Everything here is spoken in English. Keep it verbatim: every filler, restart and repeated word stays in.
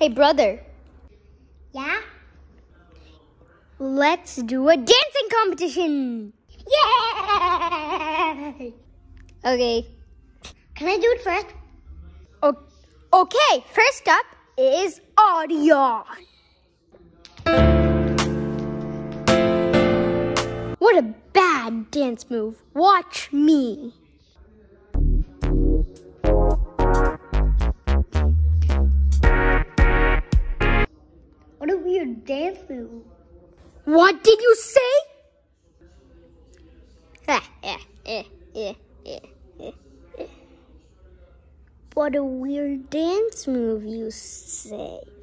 Hey, brother. Yeah? Let's do a dancing competition. Yay! Okay. Can I do it first? O- okay, first up is Audion. What a bad dance move. Watch me. What a weird dance move. What did you say? What a weird dance move, you say.